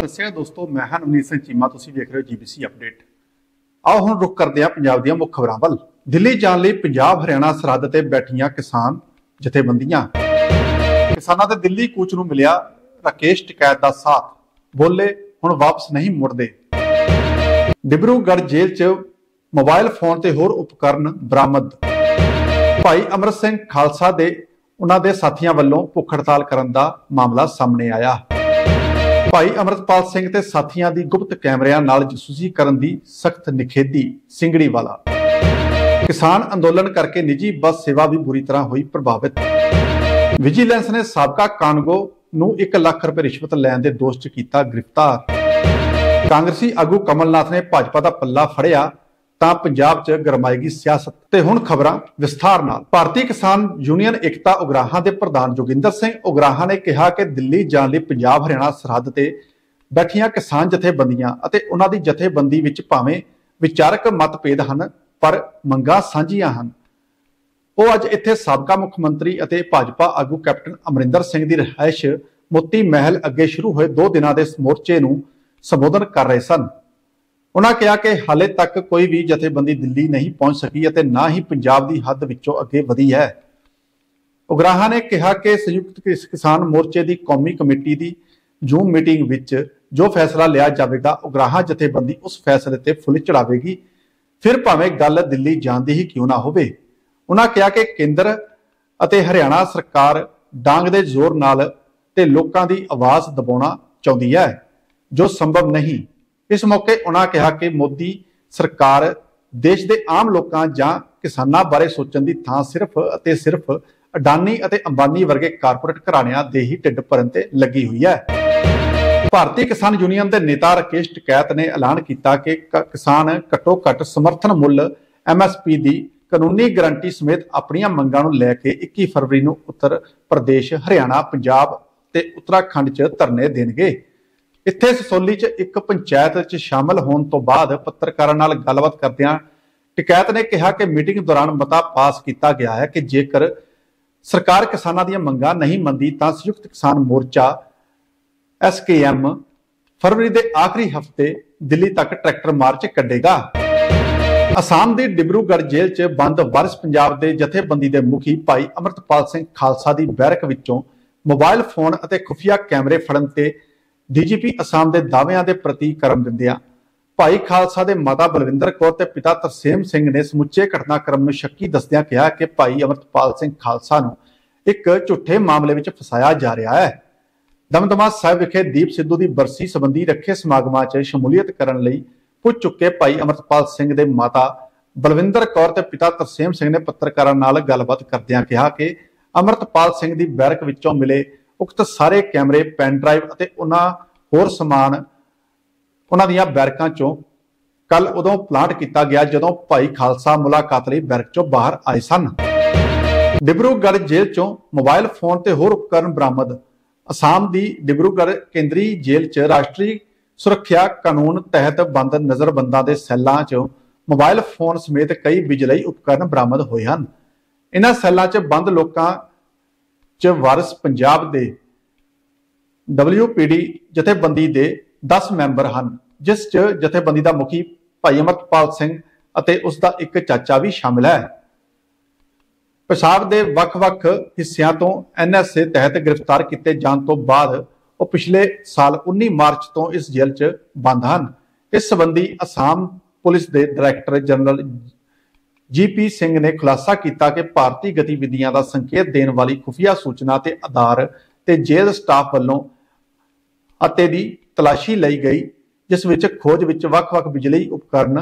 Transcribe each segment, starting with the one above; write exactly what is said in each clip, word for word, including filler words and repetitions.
ਸਤਿ ਸ਼੍ਰੀ ਅਕਾਲ ਦੋਸਤੋ, मैं ਹਾਂ ਨਵਨੀਤ ਸਿੰਘ ਚੀਮਾ। ਤੁਸੀਂ ਵੇਖ ਰਹੇ ਹੋ ਜੀਬੀਸੀ ਅਪਡੇਟ। आओ ਹੁਣ रुख करते हैं पंजाब ਦੀਆਂ ਮੁੱਖ ਖਬਰਾਂ ਵੱਲ। ਦਿੱਲੀ ਜਾਣ ਲਈ ਪੰਜਾਬ ਹਰਿਆਣਾ ਸਰਹੱਦ ਤੇ ਬੈਠੀਆਂ ਕਿਸਾਨ ਜਥੇਬੰਦੀਆਂ। ਕਿਸਾਨਾਂ ਦੇ ਦਿੱਲੀ ਕੂਚ ਨੂੰ ਮਿਲਿਆ ਰਾਕੇਸ਼ ਟਿਕੈਤ ਦਾ ਸਾਥ। ਬੋਲੇ ਹੁਣ ਵਾਪਸ ਨਹੀਂ ਮੁੜਦੇ। ਡਿਬਰੂਗੜ੍ਹ ਜੇਲ੍ਹ 'ਚ ਮੋਬਾਈਲ ਫੋਨ ਤੇ ਹੋਰ ਉਪਕਰਨ ਬਰਾਮਦ। ਭਾਈ ਅਮਰ ਸਿੰਘ ਖਾਲਸਾ ਦੇ ਉਹਨਾਂ ਦੇ ਸਾਥੀਆਂ ਵੱਲੋਂ ਭੁੱਖ ਹੜਤਾਲ ਕਰਨ ਦਾ ਮਾਮਲਾ ਸਾਹਮਣੇ ਆਇਆ। ਭਾਈ ਅਮਰਤਪਾਲ ਸਿੰਘ ਤੇ ਸਾਥੀਆਂ ਦੀ ਗੁਪਤ ਕੈਮਰਿਆਂ ਨਾਲ ਜਸੂਸੀ ਕਰਨ ਦੀ ਸਖਤ ਨਿਖੇਧੀ। ਸਿੰਗੜੀ ਵਾਲਾ ਕਿਸਾਨ ਅੰਦੋਲਨ ਕਰਕੇ ਨਿੱਜੀ ਬੱਸ ਸੇਵਾ ਵੀ ਬੁਰੀ ਤਰ੍ਹਾਂ ਹੋਈ ਪ੍ਰਭਾਵਿਤ। ਵਿਜੀਲੈਂਸ ਨੇ ਸਾਬਕਾ ਕਾਨਗੋ ਨੂੰ ਇੱਕ ਲੱਖ ਰੁਪਏ ਰਿਸ਼ਵਤ ਲੈਣ ਦੇ ਦੋਸ਼ 'ਚ ਕੀਤਾ ਗ੍ਰਿਫਤਾਰ। ਕਾਂਗਰਸੀ ਆਗੂ ਕਮਲਨਾਥ ਨੇ ਭਾਜਪਾ ਦਾ ਪੱਲਾ ਫੜਿਆ ਤਾਂ ਪੰਜਾਬ 'ਚ ਗਰਮਾਏਗੀ ਸਿਆਸਤ। ਤੇ ਹੁਣ ਖਬਰਾਂ ਵਿਸਥਾਰ ਨਾਲ। ਭਾਰਤੀ ਕਿਸਾਨ ਯੂਨੀਅਨ ਏਕਤਾ ਉਗਰਾਹਾਂ ਦੇ ਪ੍ਰਧਾਨ ਜੋਗਿੰਦਰ ਸਿੰਘ ਉਗਰਾਹਾਂ ਨੇ ਕਿਹਾ ਕਿ ਦਿੱਲੀ ਜਾਣ ਲਈ ਪੰਜਾਬ ਹਰਿਆਣਾ ਸਰਹੱਦ ਤੇ ਬੈਠੀਆਂ ਕਿਸਾਨ ਜਥੇਬੰਦੀਆਂ ਅਤੇ ਉਹਨਾਂ ਦੀ ਜਥੇਬੰਦੀ ਵਿੱਚ ਭਾਵੇਂ ਵਿਚਾਰਕ ਮਤਭੇਦ ਹਨ, ਪਰ ਮੰਗਾਂ ਸਾਂਝੀਆਂ ਹਨ। ਉਹ ਅੱਜ ਇੱਥੇ ਸਾਬਕਾ ਮੁੱਖ ਮੰਤਰੀ ਅਤੇ ਭਾਜਪਾ ਆਗੂ ਕੈਪਟਨ ਅਮਰਿੰਦਰ ਸਿੰਘ ਦੀ ਰਿਹਾਇਸ਼ ਮੋਤੀ ਮਹਿਲ ਅੱਗੇ ਸ਼ੁਰੂ ਹੋਏ ਦੋ ਦਿਨਾਂ ਦੇ ਮੋਰਚੇ ਨੂੰ ਸੰਬੋਧਨ ਕਰ ਰਹੇ ਸਨ। ਉਹਨਾਂ ਕਿਹਾ ਕਿ ਹਾਲੇ ਤੱਕ ਕੋਈ ਵੀ ਜਥੇਬੰਦੀ ਦਿੱਲੀ ਨਹੀਂ ਪਹੁੰਚ ਸਕੀ ਅਤੇ ਨਾ ਹੀ ਪੰਜਾਬ ਦੀ ਹੱਦ ਵਿੱਚੋਂ ਅੱਗੇ ਵਧੀ ਹੈ। ਉਗਰਾਹਾਂ ਨੇ ਕਿਹਾ ਕਿ ਸੰਯੁਕਤ ਕਿਸਾਨ ਮੋਰਚੇ ਦੀ ਕੌਮੀ ਕਮੇਟੀ ਦੀ ਜ਼ੂਮ ਮੀਟਿੰਗ ਵਿੱਚ ਜੋ ਫੈਸਲਾ ਲਿਆ ਜਾਵੇਗਾ, ਉਗਰਾਹਾਂ ਜਥੇਬੰਦੀ ਉਸ ਫੈਸਲੇ ਤੇ ਫੁੱਲ ਚੜਾਵੇਗੀ, ਫਿਰ ਭਾਵੇਂ ਗੱਲ ਦਿੱਲੀ ਜਾਣ ਦੀ ਹੀ ਕਿਉਂ ਨਾ ਹੋਵੇ। ਉਹਨਾਂ ਕਿਹਾ ਕਿ ਕੇਂਦਰ ਅਤੇ ਹਰਿਆਣਾ ਸਰਕਾਰ ਡਾਂਗ ਦੇ ਜ਼ੋਰ ਨਾਲ ਤੇ ਲੋਕਾਂ ਦੀ ਆਵਾਜ਼ ਦਬਾਉਣਾ ਚਾਹੁੰਦੀ ਹੈ, ਜੋ ਸੰਭਵ ਨਹੀਂ। ਇਸ ਮੌਕੇ ਉਹਨਾਂ ਕਿਹਾ ਕਿ ਮੋਦੀ ਸਰਕਾਰ ਦੇਸ਼ ਦੇ ਆਮ ਲੋਕਾਂ ਜਾਂ ਕਿਸਾਨਾਂ ਬਾਰੇ ਸੋਚਣ ਦੀ ਥਾਂ ਸਿਰਫ ਅਤੇ ਸਿਰਫ ਅਡਾਨੀ ਅਤੇ ਅੰਬਾਨੀ ਵਰਗੇ ਕਾਰਪੋਰੇਟ ਘਰਾਣਿਆਂ ਦੇ ਹੀ ਢਿੱਡ ਭਰਨ ਤੇ ਲੱਗੀ ਹੋਈ ਹੈ। ਭਾਰਤੀ ਕਿਸਾਨ ਯੂਨੀਅਨ ਦੇ ਨੇਤਾ ਰਾਕੇਸ਼ ਟਿਕੈਤ ਨੇ ਐਲਾਨ ਕੀਤਾ ਕਿ ਕਿਸਾਨ ਘੱਟੋ ਘੱਟ ਸਮਰਥਨ ਮੁੱਲ ਐਮ ਐਸ ਪੀ ਦੀ ਕਾਨੂੰਨੀ ਗਰੰਟੀ ਸਮੇਤ ਆਪਣੀਆਂ ਮੰਗਾਂ ਨੂੰ ਲੈ ਕੇ ਇੱਕੀ ਫਰਵਰੀ ਨੂੰ ਉੱਤਰ ਪ੍ਰਦੇਸ਼, ਹਰਿਆਣਾ, ਪੰਜਾਬ ਤੇ ਉੱਤਰਾਖੰਡ 'ਚ ਧਰਨੇ ਦੇਣਗੇ। ਇੱਥੇ ਸਸੋਲੀ 'ਚ ਇੱਕ ਪੰਚਾਇਤ 'ਚ ਸ਼ਾਮਲ ਹੋਣ ਤੋਂ ਬਾਅਦ ਪੱਤਰਕਾਰਾਂ ਨਾਲ ਗੱਲਬਾਤ ਕਰਦਿਆਂ ਟਿਕੈਤ ਨੇ ਕਿਹਾ ਕਿ ਮੀਟਿੰਗ ਦੌਰਾਨ ਮਤਾ ਪਾਸ ਕੀਤਾ ਗਿਆ ਹੈ ਕਿ ਜੇਕਰ ਸਰਕਾਰ ਕਿਸਾਨਾਂ ਦੀਆਂ ਮੰਗਾਂ ਨਹੀਂ ਮੰਨਦੀ ਤਾਂ ਸੰਯੁਕਤ Kisan Morcha S K M ਫਰਵਰੀ ਦੇ ਆਖਰੀ ਹਫ਼ਤੇ ਦਿੱਲੀ ਤੱਕ ਟਰੈਕਟਰ ਮਾਰਚ ਕੱਢੇਗਾ। ਅਸਾਮ ਦੀ ਡਿਬਰੂਗੜ੍ਹ ਜੇਲ੍ਹ 'ਚ ਬੰਦ ਵਾਰਿਸ ਪੰਜਾਬ ਦੇ ਜਥੇਬੰਦੀ ਦੇ ਮੁਖੀ ਭਾਈ ਅਮਰਤਪਾਲ ਸਿੰਘ ਖਾਲਸਾ ਦੀ ਬੈਰਕ ਵਿੱਚੋਂ ਮੋਬਾਈਲ ਫੋਨ ਅਤੇ ਖੁਫੀਆ ਕੈਮਰੇ ਫੜਨ ਤੇ ਡੀਜੀਪੀ ਅਸਾਮ ਦੇ ਦਾਅਵਿਆਂ ਦੇ ਪ੍ਰਤੀ ਕਰਮ ਦਿੰਦਿਆਂ ਭਾਈ ਖਾਲਸਾ ਦੇ ਮਾਤਾ ਬਲਵਿੰਦਰ ਕੌਰ ਤੇ ਪਿਤਾ ਤਰਸੇਮ ਸਿੰਘ ਨੇ ਸਮੁੱਚੇ ਘਟਨਾਕ੍ਰਮ ਨੂੰ ਸ਼ੱਕੀ ਦੱਸਦਿਆਂ ਕਿਹਾ ਕਿ ਭਾਈ ਅਮਰਤਪਾਲ ਸਿੰਘ ਖਾਲਸਾ ਨੂੰ ਇੱਕ ਝੂਠੇ ਮਾਮਲੇ ਵਿੱਚ ਫਸਾਇਆ ਜਾ ਰਿਹਾ ਹੈ। ਦਮਦਮਾ ਸਾਹਿਬ ਵਿਖੇ ਦੀਪ ਸਿੱਧੂ ਦੀ ਬਰਸੀ ਸੰਬੰਧੀ ਰੱਖੇ ਸਮਾਗਮਾਂ 'ਚ ਸ਼ਮੂਲੀਅਤ ਕਰਨ ਲਈ ਪੁੱਜ ਚੁੱਕੇ ਭਾਈ ਅਮਰਤਪਾਲ ਸਿੰਘ ਦੇ ਮਾਤਾ ਬਲਵਿੰਦਰ ਕੌਰ ਤੇ ਪਿਤਾ ਤਰਸੇਮ ਸਿੰਘ ਨੇ ਪੱਤਰਕਾਰਾਂ ਨਾਲ ਗੱਲਬਾਤ ਕਰਦਿਆਂ ਕਿਹਾ ਕਿ ਅਮਰਤਪਾਲ ਸਿੰਘ ਦੀ ਬੈਰਕ ਵਿੱਚੋਂ ਮਿਲੇ ਉਕਤ ਸਾਰੇ ਕੈਮਰੇ, ਪੈਨ ਡਰਾਈਵ ਅਤੇ ਉਹਨਾਂ ਹੋਰ ਸਮਾਨ ਉਹਨਾਂ ਦੀਆਂ ਬੈਰਕਾਂ 'ਚੋਂ ਕੱਲ ਉਦੋਂ ਪਲਾਂਟ ਕੀਤਾ ਗਿਆ ਜਦੋਂ ਭਾਈ ਖਾਲਸਾ ਮੁਲਾਕਾਤ ਲਈ ਬੈਰਕ 'ਚੋਂ ਬਾਹਰ ਆਏ ਸਨ। ਡਿਬਰੂਗੜ੍ਹ ਜੇਲ੍ਹ 'ਚੋਂ ਮੋਬਾਈਲ ਫੋਨ ਤੇ ਹੋਰ ਉਪਕਰਨ ਬਰਾਮਦ। ਅਸਾਮ ਦੀ ਡਿਬਰੂਗੜ੍ਹ ਕੇਂਦਰੀ ਜੇਲ੍ਹ 'ਚ ਰਾਸ਼ਟਰੀ ਸੁਰੱਖਿਆ ਕਾਨੂੰਨ ਤਹਿਤ ਬੰਦ ਨਜ਼ਰਬੰਦਾਂ ਦੇ ਸੈੱਲਾਂ 'ਚ ਮੋਬਾਈਲ ਫੋਨ ਸਮੇਤ ਕਈ ਬਿਜਲਈ ਉਪਕਰਨ ਬਰਾਮਦ ਹੋਏ ਹਨ। ਇਹਨਾਂ ਸੈੱਲਾਂ 'ਚ ਬੰਦ ਲੋਕਾਂ 'ਚ ਵਾਰਿਸ ਪੰਜਾਬ ਦੇ ਡਬਲਿਊ ਪੀ ਡੀ ਜਥੇਬੰਦੀ ਦੇ ਦਸ ਮੈਂਬਰ ਹਨ, ਜਿਸ 'ਚ ਜਥੇਬੰਦੀ ਦਾ ਮੁਖੀ ਭਾਈ ਅਮਰਤਪਾਲ ਸਿੰਘ ਅਤੇ ਉਸ ਦਾ ਇੱਕ ਚਾਚਾ ਵੀ ਸ਼ਾਮਿਲ ਹੈ। ਪੰਜਾਬ ਦੇ ਵੱਖ-ਵੱਖ ਹਿੱਸਿਆਂ ਤੋਂ ਐਨ ਐਸ ਏ ਤਹਿਤ ਗ੍ਰਿਫਤਾਰ ਕੀਤੇ ਜਾਣ ਤੋਂ ਬਾਅਦ ਉਹ ਪਿਛਲੇ ਸਾਲ ਉੱਨੀ ਮਾਰਚ ਤੋਂ ਇਸ ਜੇਲ੍ਹ 'ਚ ਬੰਦ ਹਨ। ਇਸ ਸੰਬੰਧੀ ਅਸਾਮ ਪੁਲਿਸ ਦੇ director general G P Singh ਨੇ ਖੁਲਾਸਾ ਕੀਤਾ ਕਿ ਭਾਰਤੀ ਗਤੀਵਿਧੀਆਂ ਦਾ ਸੰਕੇਤ ਦੇਣ ਵਾਲੀ ਖੁਫੀਆ ਸੂਚਨਾ ਤੇ ਆਧਾਰ ਤੇ ਜੇਲ੍ਹ ਸਟਾਫ ਵੱਲੋਂ ਅਤੇ ਦੀ ਤਲਾਸ਼ੀ ਲਈ ਗਈ, ਜਿਸ ਵਿੱਚ ਖੋਜ ਵਿੱਚ ਵੱਖ-ਵੱਖ ਬਿਜਲੀ ਉਪਕਰਨ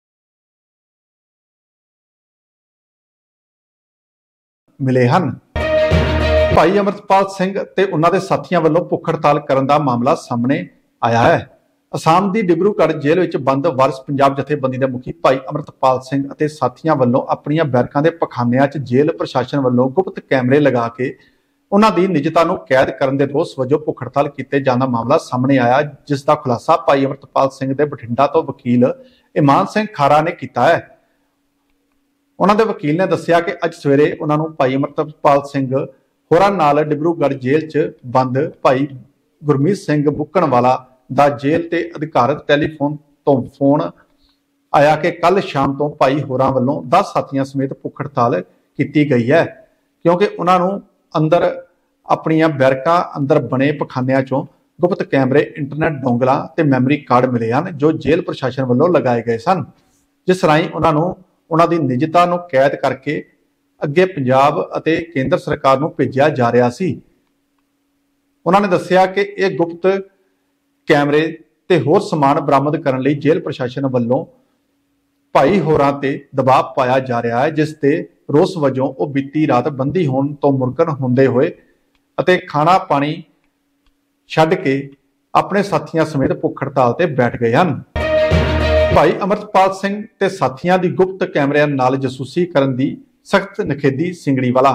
ਮਿਲੇ ਹਨ। ਭਾਈ ਅਮਰਤਪਾਲ ਸਿੰਘ ਤੇ ਉਹਨਾਂ ਦੇ ਸਾਥੀਆਂ ਵੱਲੋਂ ਭੁੱਖ ਹੜਤਾਲ ਕਰਨ ਦਾ ਮਾਮਲਾ ਸਾਹਮਣੇ ਆਇਆ ਹੈ। ਅਸਾਮ ਦੀ ਡਿਬਰੂਗੜ੍ਹ ਜੇਲ੍ਹ ਵਿੱਚ ਬੰਦ ਵਾਰਿਸ ਪੰਜਾਬ ਜਥੇਬੰਦੀ ਦੇ ਮੁਖੀ ਭਾਈ ਅਮਰਤਪਾਲ ਸਿੰਘ ਅਤੇ ਸਾਥੀਆਂ ਵੱਲੋਂ ਆਪਣੀਆਂ ਬੈਰਕਾਂ ਦੇ ਪਖਾਨਿਆਂ 'ਚ ਜੇਲ੍ਹ ਪ੍ਰਸ਼ਾਸਨ ਵੱਲੋਂ ਗੁਪਤ ਕੈਮਰੇ ਲਗਾ ਕੇ ਉਹਨਾਂ ਦੀ ਨਿਜਤਾ ਨੂੰ ਕੈਦ ਕਰਨ ਦੇ ਦੋਸ਼ ਵਜੋਂ ਭੁੱਖ ਹੜਤਾਲ ਕੀਤੇ ਜਾਣ ਦਾ ਮਾਮਲਾ ਸਾਹਮਣੇ ਆਇਆ, ਜਿਸ ਦਾ ਖੁਲਾਸਾ ਭਾਈ ਅਮਰਤਪਾਲ ਸਿੰਘ ਦੇ ਬਠਿੰਡਾ ਤੋਂ ਵਕੀਲ ਇਮਾਨ ਸਿੰਘ ਖਾਰਾ ਨੇ ਕੀਤਾ ਹੈ। ਉਹਨਾਂ ਦੇ ਵਕੀਲ ਨੇ ਦੱਸਿਆ ਕਿ ਅੱਜ ਸਵੇਰੇ ਉਹਨਾਂ ਨੂੰ ਭਾਈ ਅਮਰਤਪਾਲ ਸਿੰਘ ਹੋਰਾਂ ਨਾਲ ਡਿਬਰੂਗੜ੍ਹ ਜੇਲ੍ਹ 'ਚ ਬੰਦ ਭਾਈ ਗੁਰਮੀਤ ਸਿੰਘ ਬੁੱਕਣ ਵਾਲਾ ਦਾ ਜੇਲ੍ਹ ਤੇ ਅਧਿਕਾਰਤ ਟੈਲੀਫੋਨ ਤੋਂ ਫੋਨ ਆਇਆ ਕਿ ਕੱਲ ਸ਼ਾਮ ਤੋਂ ਭਾਈ ਹੋਰਾਂ ਵੱਲੋਂ ਦਸ ਸਾਥੀਆਂ ਸਮੇਤ ਭੁੱਖ ਹੜਤਾਲ ਕੀਤੀ ਗਈ ਹੈ, ਕਿਉਂਕਿ ਉਹਨਾਂ ਨੂੰ ਅੰਦਰ ਆਪਣੀਆਂ ਬੈਰਕਾਂ ਅੰਦਰ ਬਣੇ ਪਖਾਨਿਆਂ ਚੋਂ ਗੁਪਤ ਕੈਮਰੇ, ਇੰਟਰਨੈਟ ਡੋਂਗਲਾਂ ਤੇ ਮੈਮਰੀ ਕਾਰਡ ਮਿਲੇ ਹਨ ਜੋ ਜੇਲ੍ਹ ਪ੍ਰਸ਼ਾਸਨ ਵੱਲੋਂ ਲਗਾਏ ਗਏ ਸਨ, ਜਿਸ ਰਾਹੀਂ ਉਹਨਾਂ ਨੂੰ ਉਹਨਾਂ ਦੀ ਨਿਜਤਾ ਨੂੰ ਕੈਦ ਕਰਕੇ ਅੱਗੇ ਪੰਜਾਬ ਅਤੇ ਕੇਂਦਰ ਸਰਕਾਰ ਨੂੰ ਭੇਜਿਆ ਜਾ ਰਿਹਾ ਸੀ। ਉਹਨਾਂ ਨੇ ਦੱਸਿਆ ਕਿ ਇਹ ਗੁਪਤ ਕੈਮਰੇ ਤੇ ਹੋਰ ਸਮਾਨ ਬਰਾਮਦ ਕਰਨ ਲਈ ਜੇਲ੍ਹ ਪ੍ਰਸ਼ਾਸਨ ਵੱਲੋਂ ਭਾਈ ਹੋਰਾਂ ਤੇ ਦਬਾਅ ਪਾਇਆ ਜਾ ਰਿਹਾ ਹੈ, ਜਿਸ ਤੇ ਰੋਸ ਵਜੋਂ ਉਹ ਬੀਤੀ ਰਾਤ ਬੰਦੀ ਹੋਣ ਤੋਂ ਮੁਰਕਨ ਹੁੰਦੇ ਹੋਏ ਅਤੇ ਖਾਣਾ ਪਾਣੀ ਛੱਡ ਕੇ ਆਪਣੇ ਸਾਥੀਆਂ ਸਮੇਤ ਭੁੱਖ ਹੜਤਾਲ ਤੇ ਬੈਠ ਗਏ ਹਨ। ਭਾਈ ਅਮਰਤਪਾਲ ਸਿੰਘ ਤੇ ਸਾਥੀਆਂ ਦੀ ਗੁਪਤ ਕੈਮਰਿਆਂ ਨਾਲ ਜਸੂਸੀ ਕਰਨ ਦੀ ਸਖਤ ਨਿਖੇਧੀ ਸਿੰਗੜੀਵਾਲਾ।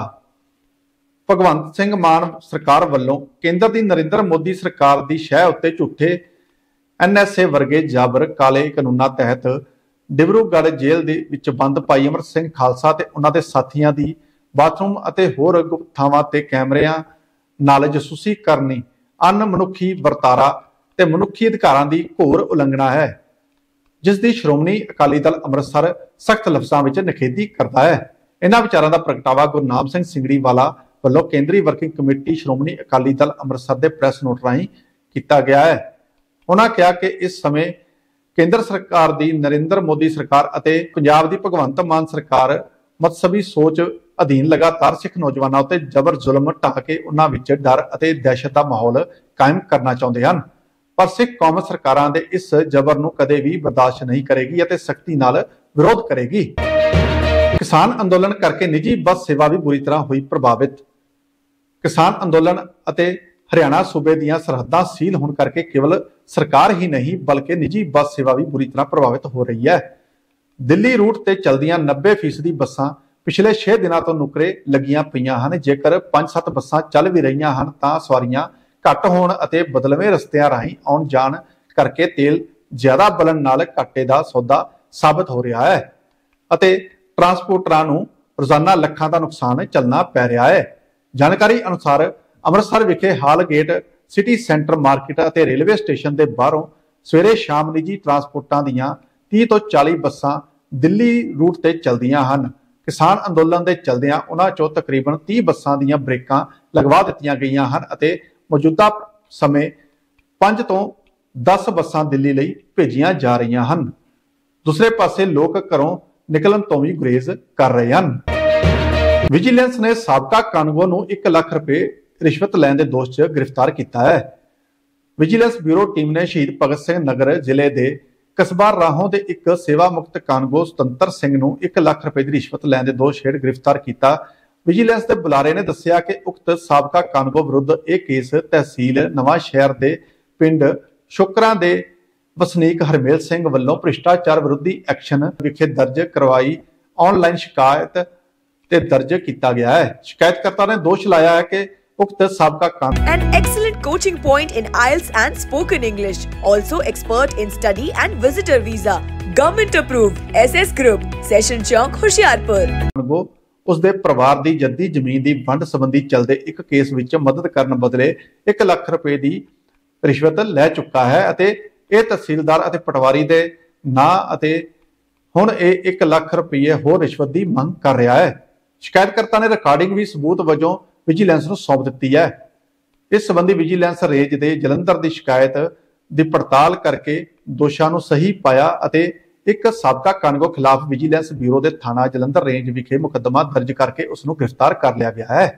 ਭਗਵੰਤ ਸਿੰਘ ਮਾਨ ਸਰਕਾਰ ਵੱਲੋਂ ਕੇਂਦਰ ਦੀ ਨਰਿੰਦਰ ਮੋਦੀ ਸਰਕਾਰ ਦੀ ਸ਼ਹਿ ਉੱਤੇ ਝੂਠੇ ਐਨ ਐਸ ਏ ਵਰਗੇ ਜਾਬਰ ਕਾਲੇ ਕਾਨੂੰਨਾਂ ਤਹਿਤ ਡਿਬਰੂਗੜ੍ਹ ਜੇਲ੍ਹ ਦੇ ਵਿੱਚ ਬੰਦ ਭਾਈ ਅਮਰ ਸਿੰਘ ਖਾਲਸਾ ਤੇ ਉਹਨਾਂ ਦੇ ਸਾਥੀਆਂ ਦੀ ਬਾਥਰੂਮ ਅਤੇ ਹੋਰ ਗੁਪਤ ਥਾਵਾਂ ਤੇ ਕੈਮਰਿਆਂ ਨਾਲ ਜਸੂਸੀ ਕਰਨੀ ਅਣਮਨੁੱਖੀ ਵਰਤਾਰਾ ਤੇ ਮਨੁੱਖੀ ਅਧਿਕਾਰਾਂ ਦੀ ਘੋਰ ਉਲੰਘਣਾ ਹੈ, ਜਿਸ ਦੀ ਸ਼੍ਰੋਮਣੀ ਅਕਾਲੀ ਦਲ ਅੰਮ੍ਰਿਤਸਰ ਸਖਤ ਲਫ਼ਜ਼ਾਂ ਵਿੱਚ ਨਿਖੇਧੀ ਕਰਦਾ ਹੈ। ਇਹਨਾਂ ਵਿਚਾਰਾਂ ਦਾ ਪ੍ਰਗਟਾਵਾ ਗੁਰਨਾਮ ਸਿੰਘ ਸਿੰਗੜੀਵਾਲਾ ਵੱਲੋਂ ਕੇਂਦਰੀ ਵਰਕਿੰਗ ਕਮੇਟੀ ਸ਼੍ਰੋਮਣੀ ਅਕਾਲੀ ਦਲ ਅੰਮ੍ਰਿਤਸਰ ਦੇ ਪ੍ਰੈਸ ਨੋਟ ਰਾਹੀਂ ਕੀਤਾ ਗਿਆ ਹੈ। ਉਹਨਾਂ ਕਿਹਾ ਕਿ ਇਸ ਸਮੇਂ ਕੇਂਦਰ ਸਰਕਾਰ ਦੀ ਨਰਿੰਦਰ ਮੋਦੀ ਸਰਕਾਰ ਅਤੇ ਪੰਜਾਬ ਦੀ ਭਗਵੰਤ ਮਾਨ ਸਰਕਾਰ ਮਤਸਬੀ ਸੋਚ ਅਧੀਨ ਲਗਾਤਾਰ ਸਿੱਖ ਨੌਜਵਾਨਾਂ ਉੱਤੇ ਜ਼ਬਰ ਜ਼ੁਲਮ ਢਾ ਕੇ ਉਹਨਾਂ ਵਿੱਚ ਡਰ ਅਤੇ ਦਹਿਸ਼ਤ ਦਾ ਮਾਹੌਲ ਕਾਇਮ ਕਰਨਾ ਚਾਹੁੰਦੇ ਹਨ, ਪਰ ਸਿੱਖ ਕੌਮ ਸਰਕਾਰਾਂ ਦੇ ਇਸ ਜ਼ਬਰ ਨੂੰ ਕਦੇ ਵੀ ਬਰਦਾਸ਼ਤ ਨਹੀਂ ਕਰੇਗੀ ਅਤੇ ਸਖਤੀ ਨਾਲ ਵਿਰੋਧ ਕਰੇਗੀ। ਕਿਸਾਨ ਅੰਦੋਲਨ ਕਰਕੇ ਨਿੱਜੀ ਬੱਸ ਸੇਵਾ ਵੀ ਬੁਰੀ ਤਰ੍ਹਾਂ ਹੋਈ ਪ੍ਰਭਾਵਿਤ। ਕਿਸਾਨ ਅੰਦੋਲਨ ਅਤੇ ਹਰਿਆਣਾ ਸੂਬੇ ਦੀਆਂ ਸਰਹੱਦਾਂ ਸੀਲ ਹੋਣ ਕਰਕੇ ਕੇਵਲ ਸਰਕਾਰ ਹੀ ਨਹੀਂ ਬਲਕਿ ਨਿੱਜੀ ਬੱਸ ਸੇਵਾ ਵੀ ਬੁਰੀ ਤਰ੍ਹਾਂ ਪ੍ਰਭਾਵਿਤ ਹੋ ਰਹੀ ਹੈ। ਦਿੱਲੀ ਰੂਟ ਤੇ ਚਲਦੀਆਂ ਨੱਬੇ ਫੀਸਦੀ ਬੱਸਾਂ ਪਿਛਲੇ ਛੇ ਦਿਨਾਂ ਤੋਂ ਨੁਕਰੇ ਲੱਗੀਆਂ ਪਈਆਂ ਹਨ। ਜੇਕਰ ਪੰਜ ਸੱਤ ਬੱਸਾਂ ਚੱਲ ਵੀ ਰਹੀਆਂ ਹਨ ਤਾਂ ਸਵਾਰੀਆਂ ਘੱਟ ਹੋਣ ਅਤੇ ਬਦਲਵੇਂ ਰਸਤਿਆਂ ਰਾਹੀਂ ਆਉਣ ਜਾਣ ਕਰਕੇ ਤੇਲ ਜ਼ਿਆਦਾ ਬਲਣ ਨਾਲ ਘਾਟੇ ਦਾ ਸੌਦਾ ਸਾਬਤ ਹੋ ਰਿਹਾ ਹੈ ਅਤੇ ਟਰਾਂਸਪੋਰਟਰਾਂ ਨੂੰ ਰੋਜ਼ਾਨਾ ਲੱਖਾਂ ਦਾ ਨੁਕਸਾਨ ਝੱਲਣਾ ਪੈ ਰਿਹਾ ਹੈ। ਜਾਣਕਾਰੀ ਅਨੁਸਾਰ ਅੰਮ੍ਰਿਤਸਰ ਵਿਖੇ ਹਾਲਗੇਟ ਸਿਟੀ ਸੈਂਟਰ ਮਾਰਕੀਟ ਅਤੇ ਰੇਲਵੇ ਸਟੇਸ਼ਨ ਦੇ ਬਾਹਰੋਂ ਸਵੇਰੇ ਸ਼ਾਮ ਨਿੱਜੀ ਟਰਾਂਸਪੋਰਟਾਂ ਦੀਆਂ ਤੀਹ ਤੋਂ ਚਾਲੀ ਬੱਸਾਂ ਦਿੱਲੀ ਰੂਟ ਤੇ ਚੱਲਦੀਆਂ ਹਨ। ਕਿਸਾਨ ਅੰਦੋਲਨ ਦੇ ਚਲਦਿਆਂ ਉਹਨਾਂ ਚੋਂ ਤਕਰੀਬਨ ਤੀਹ ਬੱਸਾਂ ਦੀਆਂ ਬ੍ਰੇਕਾਂ ਲਗਵਾ ਦਿੱਤੀਆਂ ਗਈਆਂ ਹਨ ਅਤੇ ਮੌਜੂਦਾ ਸਮੇਂ ਪੰਜ ਤੋਂ ਦਸ ਬੱਸਾਂ ਦਿੱਲੀ ਲਈ ਭੇਜੀਆਂ ਜਾ ਰਹੀਆਂ ਹਨ। ਦੂਸਰੇ ਪਾਸੇ ਲੋਕ ਘਰੋਂ ਨਿਕਲਣ ਤੋਂ ਵੀ ਗੁਰੇਜ਼ ਕਰ ਰਹੇ ਹਨ। ਵਿਜੀਲੈਂਸ ਨੇ ਸਾਬਕਾ ਕਾਨੂੰਗੋ ਨੂੰ ਇੱਕ ਲੱਖ ਰੁਪਏ ਰਿਸ਼ਵਤ ਲੈਣ ਦੇ ਦੋਸ਼ 'ਚ ਗ੍ਰਿਫਤਾਰ ਕੀਤਾ ਹੈ। ਵਿਜੀਲੈਂਸ ਬਿਊਰੋ ਟੀਮ ਨੇ ਸ਼ਹੀਦ ਭਗਤ ਸਿੰਘ ਨਗਰ ਜ਼ਿਲ੍ਹੇ ਦੇ ਕਸਬਾ ਰਾਹੋਂ ਦੇ ਇੱਕ ਸੇਵਾ ਮੁਕਤ ਕਾਨੂੰਗੋ ਸੁਤੰਤਰ ਸਿੰਘ ਨੂੰ ਇੱਕ ਲੱਖ ਰੁਪਏ ਦੀ ਰਿਸ਼ਵਤ ਲੈਣ ਦੇ ਦੋਸ਼ ਹੇਠ ਗ੍ਰਿਫਤਾਰ ਕੀਤਾ। ਵਿਜੀਲੈਂਸ ਦੇ ਬੁਲਾਰੇ ਨੇ ਦੱਸਿਆ ਕਿ ਉਕਤ ਸਾਬਕਾ ਕਾਨੂੰਗੋ ਵਿਰੁੱਧ ਇਹ ਕੇਸ ਤਹਿਸੀਲ ਨਵਾਂ ਸ਼ਹਿਰ ਦੇ ਪਿੰਡ ਸ਼ੁਕਰਾਂ ਦੇ ਵਸਨੀਕ ਹਰਮੇਲ ਸਿੰਘ ਵੱਲੋਂ ਭ੍ਰਿਸ਼ਟਾਚਾਰ ਵਿਰੋਧੀ ਐਕਸ਼ਨ ਵਿਖੇ ਦਰਜ ਕਰਵਾਈ ਆਨਲਾਈਨ ਸ਼ਿਕਾਇਤ ਤੇ ਦਰਜ ਕੀਤਾ ਗਿਆ ਹੈ। ਸ਼ਿਕਾਇਤਕਰਤਾ ਨੇ ਦੋਸ਼ ਲਾਇਆ ਹੈ ਕਿ ਉਕਤ ਸਾਬਕਾ ਕਾਨੂੰਨ An excellent coaching point in I E L T S and spoken English. Also expert in study and visitor visa. Government approved. S S Group. Session Chowk, Hoshiarpur. ਉਸ ਦੇ ਪਰਿਵਾਰ ਦੀ ਜੱਦੀ ਜ਼ਮੀਨ ਦੀ ਵੰਡ ਸੰਬੰਧੀ ਚੱਲਦੇ ਇੱਕ ਕੇਸ ਵਿੱਚ ਮਦਦ ਕਰਨ ਬਦਲੇ ਇੱਕ ਲੱਖ ਰੁਪਏ ਦੀ ਰਿਸ਼ਵਤ ਲੈ ਚੁੱਕਾ ਹੈ ਅਤੇ ਇਹ ਤਹਿਸੀਲਦਾਰ ਅਤੇ ਪਟਵਾਰੀ ਦੇ ਨਾਂ ਅਤੇ ਹੁਣ ਇਹ ਇੱਕ ਲੱਖ ਰੁਪਏ ਹੋਰ ਰਿਸ਼ਵਤ ਦੀ ਮੰਗ ਕਰ ਰਿਹਾ ਹੈ। ਸ਼ਿਕਾਇਤਕਰਤਾ ਨੇ ਰਿਕਾਰਡਿੰਗ ਵੀ ਸਬੂਤ ਵਜੋਂ ਵਿਜੀਲੈਂਸ ਨੂੰ ਸੌਂਪ ਦਿੱਤੀ ਹੈ। ਇਸ ਸੰਬੰਧੀ ਵਿਜੀਲੈਂਸ ਰੇਂਜ ਦੇ ਜਲੰਧਰ ਦੀ ਸ਼ਿਕਾਇਤ ਦੀ ਪੜਤਾਲ ਕਰਕੇ ਦੋਸ਼ਾਂ ਨੂੰ ਸਹੀ ਪਾਇਆ ਅਤੇ ਇੱਕ ਸਾਬਕਾ ਕਾਨੂੰਗੋ ਖਿਲਾਫ ਵਿਜੀਲੈਂਸ ਬਿਊਰੋ ਦੇ ਥਾਣਾ ਜਲੰਧਰ ਰੇਂਜ ਵਿਖੇ ਮੁਕੱਦਮਾ ਦਰਜ ਕਰਕੇ ਉਸ ਨੂੰ ਗ੍ਰਿਫਤਾਰ ਕਰ ਲਿਆ ਗਿਆ ਹੈ।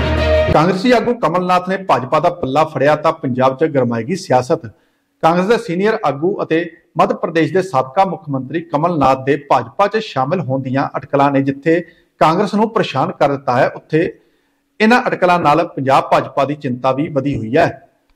ਕਾਂਗਰਸੀ ਆਗੂ ਕਮਲਨਾਥ ਨੇ ਭਾਜਪਾ ਦਾ ਪੱਲਾ ਫੜਿਆ ਤਾਂ ਪੰਜਾਬ 'ਚ ਗਰਮਾਏਗੀ ਸਿਆਸਤ। ਕਾਂਗਰਸ ਦੇ ਸੀਨੀਅਰ ਆਗੂ ਅਤੇ ਮੱਧ ਪ੍ਰਦੇਸ਼ ਦੇ ਸਾਬਕਾ ਮੁੱਖ ਮੰਤਰੀ ਕਮਲਨਾਥ ਦੇ ਭਾਜਪਾ 'ਚ ਸ਼ਾਮਿਲ ਹੋਣ ਦੀਆਂ ਅਟਕਲਾਂ ਨੇ ਜਿੱਥੇ ਕਾਂਗਰਸ ਨੂੰ ਪਰੇਸ਼ਾਨ ਕਰ ਦਿੱਤਾ ਹੈ, ਉੱਥੇ ਇਹਨਾਂ ਅਟਕਲਾਂ ਨਾਲ ਪੰਜਾਬ ਭਾਜਪਾ ਦੀ ਚਿੰਤਾ ਵੀ ਵਧੀ ਹੋਈ ਹੈ।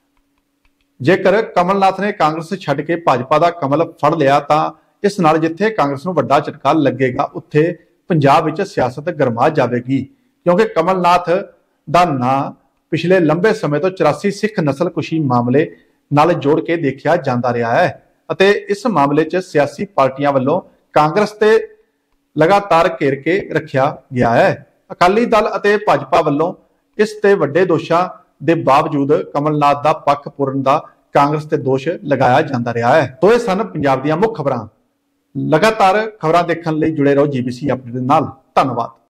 ਜੇਕਰ ਕਮਲਨਾਥ ਨੇ ਕਾਂਗਰਸ ਛੱਡ ਕੇ ਭਾਜਪਾ ਦਾ ਕਮਲ ਫੜ ਲਿਆ ਤਾਂ ਇਸ ਨਾਲ ਜਿੱਥੇ ਕਾਂਗਰਸ ਨੂੰ ਵੱਡਾ ਝਟਕਾ ਲੱਗੇਗਾ ਉੱਥੇ ਪੰਜਾਬ ਵਿੱਚ ਸਿਆਸਤ ਗਰਮਾ ਜਾਵੇਗੀ, ਕਿਉਂਕਿ ਕਮਲਨਾਥ ਦਾ ਨਾਂ ਪਿਛਲੇ ਲੰਬੇ ਸਮੇਂ ਤੋਂ ਚੁਰਾਸੀ ਸਿੱਖ ਨਸਲਕੁਸ਼ੀ ਮਾਮਲੇ ਨਾਲ ਜੋੜ ਕੇ ਦੇਖਿਆ ਜਾਂਦਾ ਰਿਹਾ ਹੈ ਅਤੇ ਇਸ ਮਾਮਲੇ 'ਚ ਸਿਆਸੀ ਪਾਰਟੀਆਂ ਵੱਲੋਂ ਕਾਂਗਰਸ ਤੇ ਲਗਾਤਾਰ ਘੇਰ ਕੇ ਰੱਖਿਆ ਗਿਆ ਹੈ। ਅਕਾਲੀ ਦਲ ਅਤੇ ਭਾਜਪਾ ਵੱਲੋਂ ਇਸ ਤੇ ਵੱਡੇ ਦੋਸ਼ਾਂ ਦੇ ਬਾਵਜੂਦ ਕਮਲਨਾਥ ਦਾ ਪੱਖ ਪੂਰਨ ਦਾ ਕਾਂਗਰਸ ਤੇ ਦੋਸ਼ ਲਗਾਇਆ ਜਾਂਦਾ ਰਿਹਾ ਹੈ। ਤੋ ਇਹ ਸਨ ਪੰਜਾਬ ਦੀਆਂ ਮੁੱਖ ਖਬਰਾਂ। ਲਗਾਤਾਰ ਖਬਰਾਂ ਦੇਖਣ ਲਈ ਜੁੜੇ ਰਹੋ ਜੀਬੀਸੀ ਅਪਡੇਟ ਦੇ ਨਾਲ। ਧੰਨਵਾਦ।